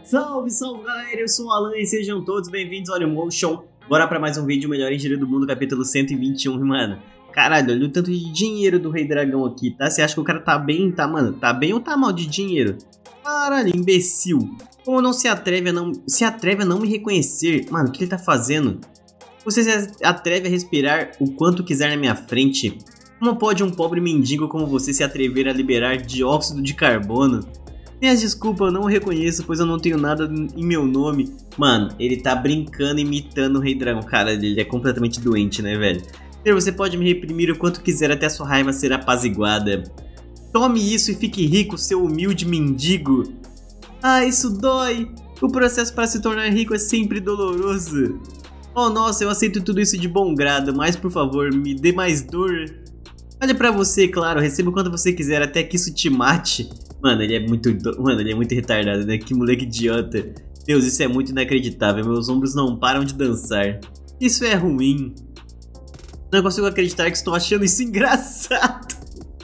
Salve, salve galera, eu sou o Alan e sejam todos bem-vindos ao Motion. Bora pra mais um vídeo Melhor Engenheiro do Mundo, capítulo 121, mano. Caralho, olha o tanto de dinheiro do Rei Dragão aqui, tá? Você acha que o cara tá bem, tá, mano? Tá bem ou tá mal de dinheiro? Caralho, imbecil. Como não se atreve a não me reconhecer? Mano, o que ele tá fazendo? Você se atreve a respirar o quanto quiser na minha frente? Como pode um pobre mendigo como você se atrever a liberar dióxido de carbono? Minhas desculpas, eu não o reconheço, pois eu não tenho nada em meu nome. Mano, ele tá brincando, imitando o Rei Dragão. Cara, ele é completamente doente, né, velho? Você pode me reprimir o quanto quiser até a sua raiva ser apaziguada. Tome isso e fique rico, seu humilde mendigo. Ah, isso dói. O processo para se tornar rico é sempre doloroso. Oh, nossa, eu aceito tudo isso de bom grado, mas por favor, me dê mais dor. Olha pra você, claro, receba o quanto você quiser até que isso te mate. Mano, ele é muito retardado, né? Que moleque idiota. Deus, isso é muito inacreditável. Meus ombros não param de dançar. Isso é ruim. Não consigo acreditar que estou achando isso engraçado.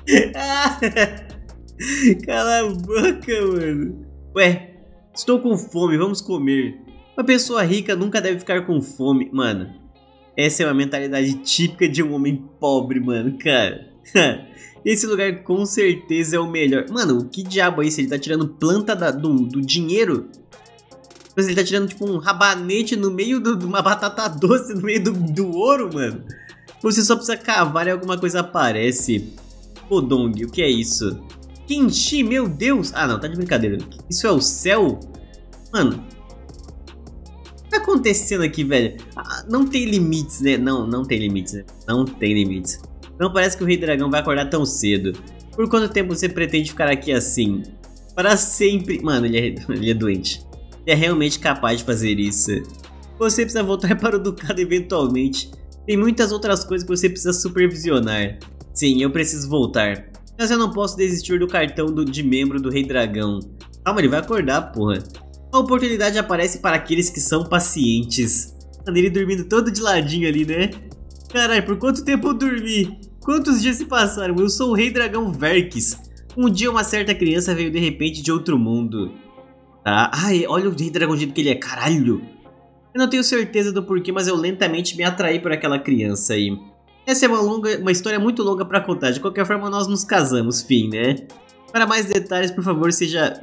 Cala a boca, mano. Ué, estou com fome, vamos comer. Uma pessoa rica nunca deve ficar com fome. Mano, essa é uma mentalidade típica de um homem pobre, mano, cara. Esse lugar com certeza é o melhor. Mano, o que diabo é isso? Ele tá tirando planta do dinheiro? Mas ele tá tirando tipo um rabanete no meio de uma batata doce no meio do ouro, mano. Você só precisa cavar e alguma coisa aparece. Ô Dong, o que é isso? Kenshi, meu Deus. Ah não, tá de brincadeira. Isso é o céu? Mano, o que tá acontecendo aqui, velho? Ah, não tem limites, né? Não tem limites, né? Não tem limites. Não parece que o Rei Dragão vai acordar tão cedo. Por quanto tempo você pretende ficar aqui assim? Para sempre. Mano, ele é doente. Ele é realmente capaz de fazer isso. Você precisa voltar para o Ducado eventualmente. Tem muitas outras coisas que você precisa supervisionar. Sim, eu preciso voltar. Mas eu não posso desistir do cartão de membro do Rei Dragão. Calma, ele vai acordar, porra. A oportunidade aparece para aqueles que são pacientes. Mano, ele dormindo todo de ladinho ali, né? Caralho, por quanto tempo eu dormi? Quantos dias se passaram? Eu sou o Rei Dragão Verkis. Um dia uma certa criança veio de repente de outro mundo. Tá? Ai, olha o Rei Dragão do jeito que ele é, caralho. Eu não tenho certeza do porquê, mas eu lentamente me atraí por aquela criança aí. Essa é uma história muito longa pra contar. De qualquer forma, nós nos casamos, fim, né? Para mais detalhes, por favor, seja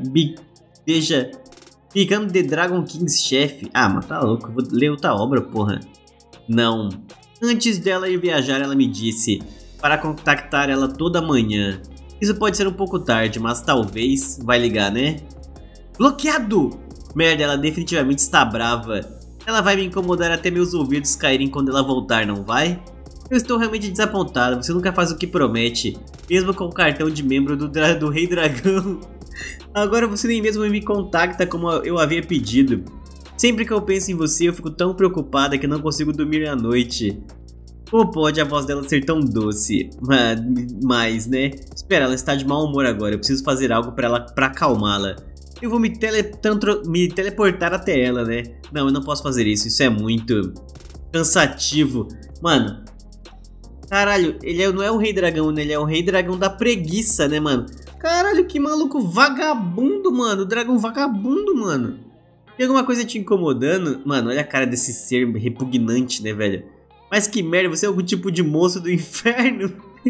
Become the Dragon King's chefe. Ah, mas tá louco, eu vou ler outra obra, porra. Não. Antes dela ir viajar, ela me disse para contactar ela toda manhã. Isso pode ser um pouco tarde, mas talvez vai ligar, né? Bloqueado! Merda, ela definitivamente está brava. Ela vai me incomodar até meus ouvidos caírem quando ela voltar, não vai? Eu estou realmente desapontado, você nunca faz o que promete. Mesmo com o cartão de membro do Rei Dragão. Agora você nem mesmo me contacta como eu havia pedido. Sempre que eu penso em você, eu fico tão preocupada que não consigo dormir à noite. Como pode a voz dela ser tão doce? Mas, né? Espera, ela está de mau humor agora. Eu preciso fazer algo pra acalmá-la. Eu vou me teleportar até ela, né? Não, eu não posso fazer isso. Isso é muito cansativo. Mano, caralho, ele não é o Rei Dragão, né? Ele é o Rei Dragão da preguiça, né, mano? Caralho, que maluco vagabundo, mano. Dragão vagabundo, mano. Tem alguma coisa te incomodando? Mano, olha a cara desse ser repugnante, né, velho? Mas que merda, você é algum tipo de monstro do inferno?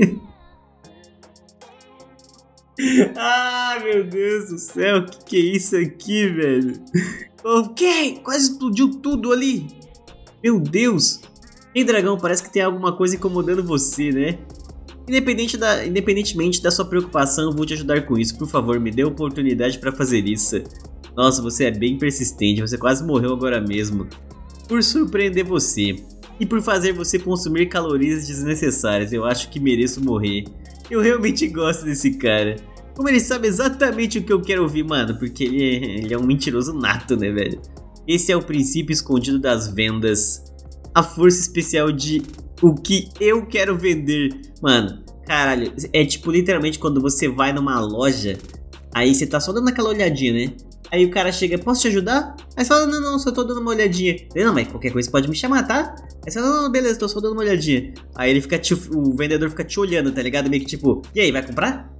Ah, meu Deus do céu, que é isso aqui, velho? Ok, quase explodiu tudo ali. Meu Deus. Ei, dragão, parece que tem alguma coisa incomodando você, né? Independentemente da sua preocupação, eu vou te ajudar com isso. Por favor, me dê a oportunidade pra fazer isso. Nossa, você é bem persistente, você quase morreu agora mesmo. Por surpreender você. E por fazer você consumir calorias desnecessárias, eu acho que mereço morrer. Eu realmente gosto desse cara. Como ele sabe exatamente o que eu quero ouvir, mano. Porque ele é um mentiroso nato, né, velho? Esse é o princípio escondido das vendas. A força especial de o que eu quero vender. Mano, caralho. É tipo literalmente quando você vai numa loja. Aí você tá só dando aquela olhadinha, né? Aí o cara chega, posso te ajudar? Aí você fala, não, só tô dando uma olhadinha. Não, mas qualquer coisa pode me chamar, tá? Aí você fala, não, beleza, tô só dando uma olhadinha. Aí ele fica o vendedor fica te olhando, tá ligado? Meio que tipo, e aí, vai comprar?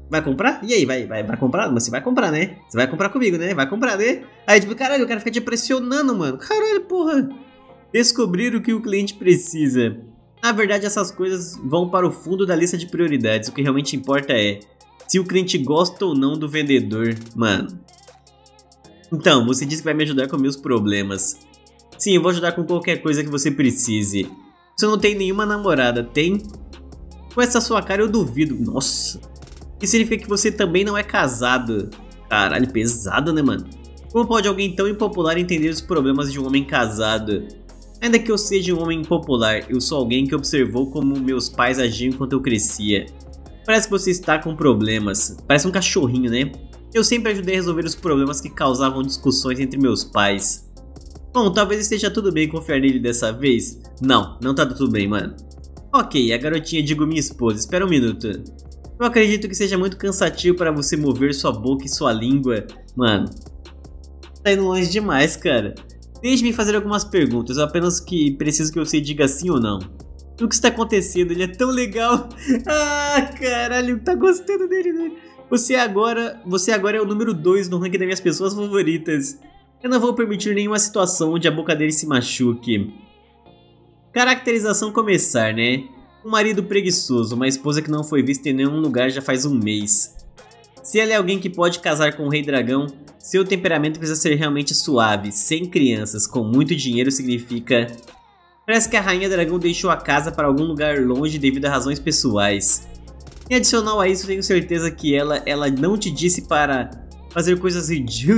Vai comprar? E aí, vai comprar? Mas você vai comprar, né? Você vai comprar comigo, né? Vai comprar, né? Aí, tipo, caralho, o cara fica te pressionando, mano. Caralho, porra. Descobrir o que o cliente precisa. Na verdade, essas coisas vão para o fundo da lista de prioridades. O que realmente importa é se o cliente gosta ou não do vendedor, mano. Então, você disse que vai me ajudar com meus problemas. Sim, eu vou ajudar com qualquer coisa que você precise. Você não tem nenhuma namorada, tem? Com essa sua cara eu duvido. Nossa. Isso significa que você também não é casado. Caralho, pesado, né, mano? Como pode alguém tão impopular entender os problemas de um homem casado? Ainda que eu seja um homem impopular, eu sou alguém que observou como meus pais agiam enquanto eu crescia. Parece que você está com problemas. Parece um cachorrinho, né? Eu sempre ajudei a resolver os problemas que causavam discussões entre meus pais. Bom, talvez esteja tudo bem confiar nele dessa vez. Não, não tá tudo bem, mano. Ok, a garotinha digo minha esposa, espera um minuto. Eu acredito que seja muito cansativo para você mover sua boca e sua língua. Mano, tá indo longe demais, cara. Deixe-me fazer algumas perguntas, eu apenas preciso que você diga sim ou não. O que está acontecendo? Ele é tão legal. Ah, caralho, tá gostando dele, né? Você agora é o número 2 no ranking das minhas pessoas favoritas. Eu não vou permitir nenhuma situação onde a boca dele se machuque. Caracterização começar, né? Um marido preguiçoso, uma esposa que não foi vista em nenhum lugar já faz um mês. Se ela é alguém que pode casar com o Rei Dragão, seu temperamento precisa ser realmente suave, sem crianças, com muito dinheiro significa... Parece que a Rainha Dragão deixou a casa para algum lugar longe devido a razões pessoais. E adicional a isso, tenho certeza que ela não te disse para fazer coisas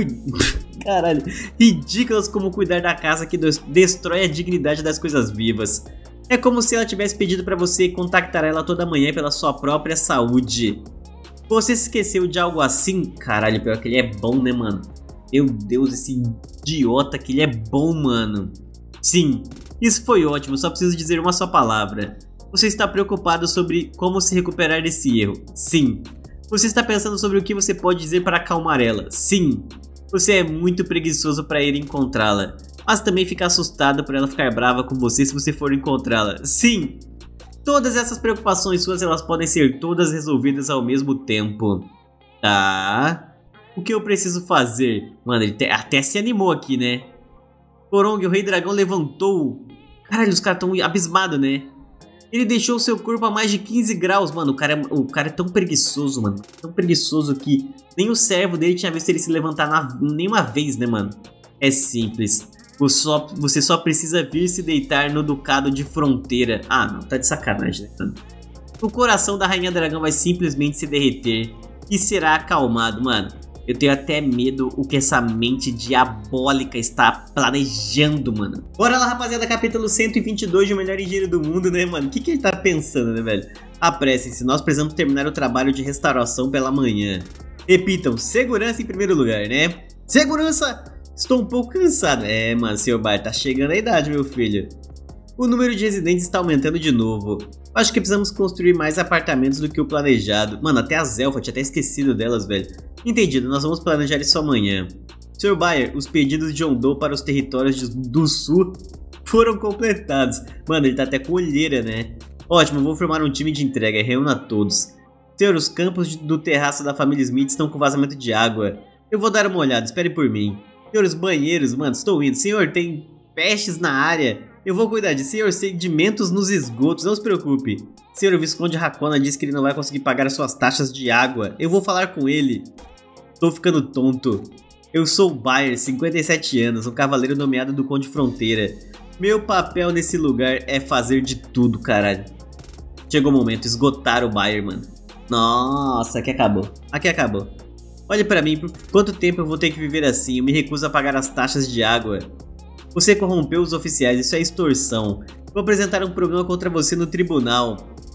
ridículas como cuidar da casa que destrói a dignidade das coisas vivas. É como se ela tivesse pedido para você contactar ela toda manhã pela sua própria saúde. Você se esqueceu de algo assim? Caralho, pior que ele é bom, né, mano? Meu Deus, esse idiota que ele é bom, mano. Sim, isso foi ótimo, só preciso dizer uma só palavra. Você está preocupado sobre como se recuperar desse erro? Sim. Você está pensando sobre o que você pode dizer para acalmar ela? Sim. Você é muito preguiçoso para ir encontrá-la, mas também fica assustado por ela ficar brava com você se você for encontrá-la. Sim. Todas essas preocupações suas, elas podem ser todas resolvidas ao mesmo tempo. Tá. O que eu preciso fazer? Mano, ele até se animou aqui, né? Korong, o Rei Dragão levantou. Caralho, os caras estão abismados, né? Ele deixou seu corpo a mais de 15 graus, mano. O cara é tão preguiçoso, mano. Tão preguiçoso que nem o servo dele tinha visto ele se levantar nenhuma vez, né, mano? É simples. Você só precisa vir se deitar no Ducado de Fronteira. Ah, não, tá de sacanagem, né, mano? O coração da Rainha Dragão vai simplesmente se derreter e será acalmado, mano. Eu tenho até medo o que essa mente diabólica está planejando, mano. Bora lá, rapaziada, capítulo 122 de O Melhor Engenheiro do Mundo, né, mano? O que ele tá pensando, né, velho? Apressem-se, nós precisamos terminar o trabalho de restauração pela manhã. Repitam, segurança em primeiro lugar, né? Segurança! Estou um pouco cansado. É, mano, seu bar tá chegando a idade, meu filho. O número de residentes está aumentando de novo. Acho que precisamos construir mais apartamentos do que o planejado. Mano, até as elfas, tinha até esquecido delas, velho. Entendido, nós vamos planejar isso amanhã. Sr. Bayer, os pedidos de Ondô para os territórios do sul foram completados. Mano, ele tá até com olheira, né? Ótimo, vou formar um time de entrega, reúna todos. Senhor, os campos do terraço da família Smith estão com vazamento de água. Eu vou dar uma olhada, espere por mim. Senhor, os banheiros, mano, estou indo. Senhor, tem pestes na área. Eu vou cuidar de senhor, sedimentos nos esgotos, não se preocupe. Senhor, o Visconde Racona disse que ele não vai conseguir pagar suas taxas de água. Eu vou falar com ele. Tô ficando tonto. Eu sou o Bayer, 57 anos, um cavaleiro nomeado do Conde Fronteira. Meu papel nesse lugar é fazer de tudo, caralho. Chegou o momento, esgotar o Bayer, mano. Nossa, aqui acabou. Aqui acabou. Olhe pra mim, por quanto tempo eu vou ter que viver assim? Eu me recuso a pagar as taxas de água. Você corrompeu os oficiais, isso é extorsão. Vou apresentar um problema contra você no tribunal.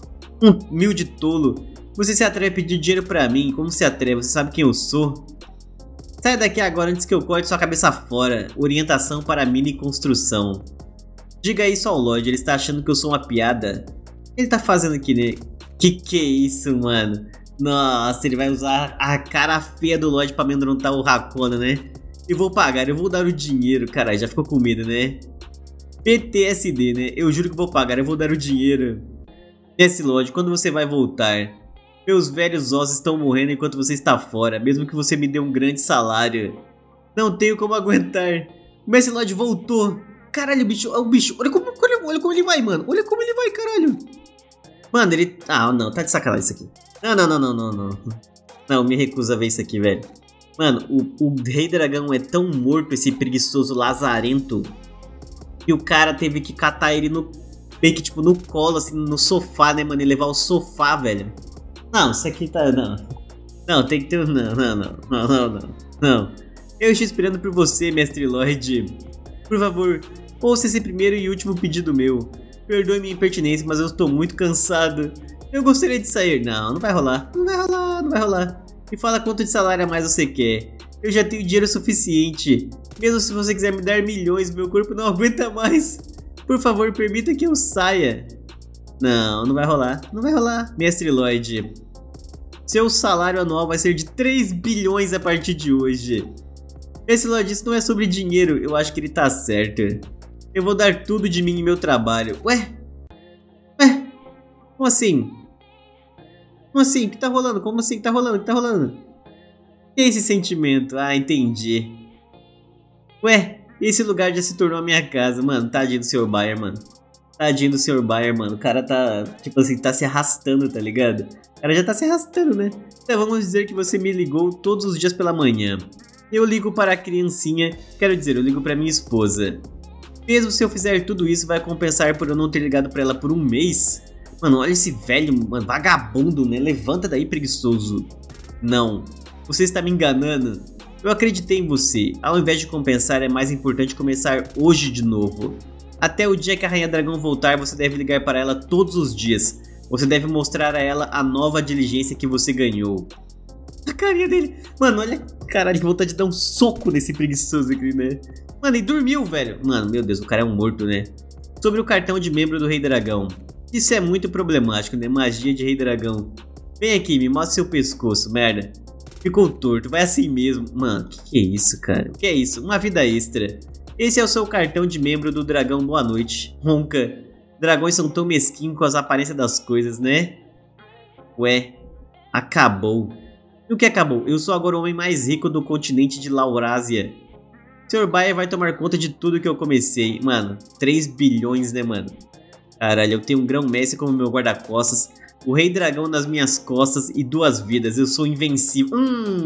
Humilde tolo. Você se atreve a pedir dinheiro pra mim? Como se atreve? Você sabe quem eu sou? Saia daqui agora antes que eu corte sua cabeça fora. Orientação para mini construção. Diga isso ao Lorde, ele está achando que eu sou uma piada. Ele tá fazendo aqui, né? Que é isso, mano? Nossa, ele vai usar a cara feia do Lorde pra amedrontar o Racona, né? Eu vou pagar, eu vou dar o dinheiro. Caralho, já ficou com medo, né? PTSD, né? Eu juro que vou pagar, eu vou dar o dinheiro. PS Lorde, quando você vai voltar? Meus velhos ossos estão morrendo enquanto você está fora, mesmo que você me dê um grande salário. Não tenho como aguentar. O Mestre Lord voltou. Caralho, bicho, o bicho. Olha como ele vai, mano. Olha como ele vai, caralho. Mano, ele... Ah, não, tá de sacanagem isso aqui. Não. Não, me recuso a ver isso aqui, velho. Mano, o Rei Dragão é tão morto, esse preguiçoso lazarento, que o cara teve que catar ele no... meio que, tipo, no colo, assim, no sofá, né, mano? E levar o sofá, velho. Não, isso aqui tá... Não, tem que ter... Não. Eu estou esperando por você, Mestre Lord. Por favor, ouça esse primeiro e último pedido meu. Perdoe minha impertinência, mas eu estou muito cansado. Eu gostaria de sair. Não vai rolar. Não vai rolar. Me fala quanto de salário a mais você quer. Eu já tenho dinheiro suficiente. Mesmo se você quiser me dar milhões, meu corpo não aguenta mais. Por favor, permita que eu saia. Não vai rolar. Não vai rolar. Mestre Lloyd, seu salário anual vai ser de 3 bilhões a partir de hoje. Esse Lloyd, isso não é sobre dinheiro. Eu acho que ele tá certo. Eu vou dar tudo de mim em meu trabalho. Ué? Como assim? Como assim? O que tá rolando? Como assim? O que tá rolando? Que é esse sentimento? Ah, entendi. Ué, esse lugar já se tornou a minha casa, mano. Tadinho do Sr. Bayer, mano. Tadinho do Sr. Bayer, mano. O cara tá, tipo assim, tá se arrastando, tá ligado? O cara já tá se arrastando, né? Então vamos dizer que você me ligou todos os dias pela manhã. Eu ligo para a criancinha, quero dizer, eu ligo para minha esposa. Mesmo se eu fizer tudo isso, vai compensar por eu não ter ligado para ela por um mês? Mano, olha esse velho, mano, vagabundo, né? Levanta daí, preguiçoso. Não, você está me enganando. Eu acreditei em você. Ao invés de compensar, é mais importante começar hoje de novo. Até o dia que a Rainha Dragão voltar, você deve ligar para ela todos os dias. Você deve mostrar a ela a nova diligência que você ganhou. A carinha dele. Mano, olha, caralho, que vontade de dar um soco nesse preguiçoso aqui, né? Mano, e dormiu, velho. Mano, meu Deus, o cara é um morto, né? Sobre o cartão de membro do Rei Dragão. Isso é muito problemático, né? Magia de Rei Dragão. Vem aqui, me mostra seu pescoço, merda. Ficou torto, vai assim mesmo. Mano, que é isso, cara? O que é isso? Uma vida extra. Esse é o seu cartão de membro do Dragão Boa Noite. Ronca. Dragões são tão mesquinhos com as aparências das coisas, né? Ué, acabou. E o que acabou? Eu sou agora o homem mais rico do continente de Laurásia. Sr. Bayer vai tomar conta de tudo que eu comecei. Mano, 3 bilhões, né, mano? Caralho, eu tenho um grão-mestre como meu guarda-costas, o Rei Dragão nas minhas costas e 2 vidas. Eu sou invencível.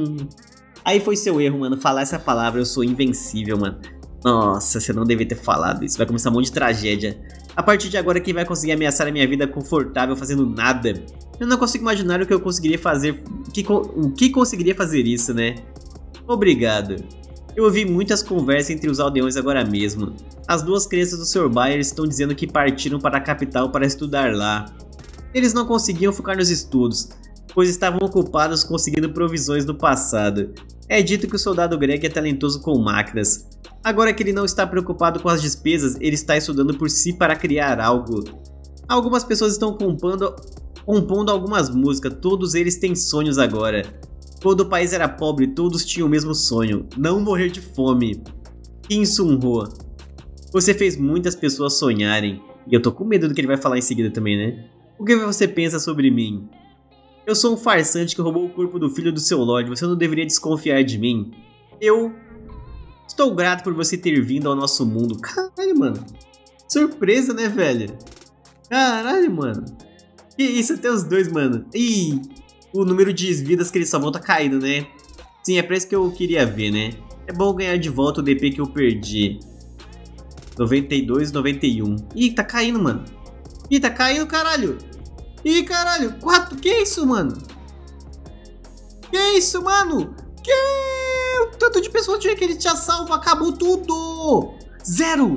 Aí foi seu erro, mano, falar essa palavra. Eu sou invencível, mano. Nossa, você não devia ter falado isso. Vai começar um monte de tragédia. A partir de agora, quem vai conseguir ameaçar a minha vida confortável fazendo nada? Eu não consigo imaginar o que eu conseguiria fazer. O que conseguiria fazer isso, né? Obrigado. Eu ouvi muitas conversas entre os aldeões agora mesmo. As 2 crianças do Sr. Bayer estão dizendo que partiram para a capital para estudar lá. Eles não conseguiam focar nos estudos, pois estavam ocupados conseguindo provisões no passado. É dito que o soldado Greg é talentoso com máquinas. Agora que ele não está preocupado com as despesas, ele está estudando por si para criar algo. Algumas pessoas estão compondo algumas músicas, todos eles têm sonhos agora. Quando o país era pobre, todos tinham o mesmo sonho, não morrer de fome. Kim Sun-ho, você fez muitas pessoas sonharem. E eu tô com medo do que ele vai falar em seguida também, né? O que você pensa sobre mim? Eu sou um farsante que roubou o corpo do filho do seu Lorde, você não deveria desconfiar de mim. Eu estou grato por você ter vindo ao nosso mundo. Caralho, mano. Surpresa, né, velho? Caralho, mano. Que isso, até os 2, mano. Ih, o número de vidas que ele salvou tá caindo, né? Sim, é pra isso que eu queria ver, né? É bom ganhar de volta o DP que eu perdi. 92, 91. Ih, tá caindo, mano. Ih, tá caindo, caralho. Ih, caralho. 4. Que isso, mano? Que isso, mano? Que? O tanto de pessoas que ele tinha salvo. Acabou tudo. 0.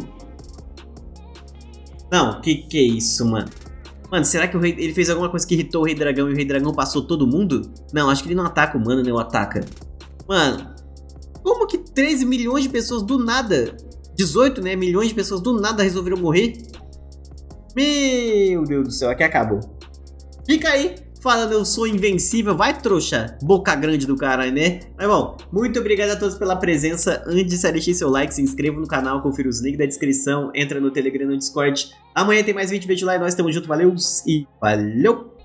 Não, que é isso, mano? Mano, será que ele fez alguma coisa que irritou o Rei Dragão e o Rei Dragão passou todo mundo? Não, acho que ele não ataca o mano, né? O ataca. Mano, como que 13 milhões de pessoas do nada, 18, né? Milhões de pessoas do nada resolveram morrer? Meu Deus do céu, aqui acabou. Fica aí, falando eu sou invencível. Vai, trouxa, boca grande do caralho, né? Mas bom, muito obrigado a todos pela presença. Antes de deixar seu like, se inscreva no canal, confira os links da descrição, entra no Telegram e no Discord. Amanhã tem mais vídeo lá e nós estamos juntos. Valeu e valeu!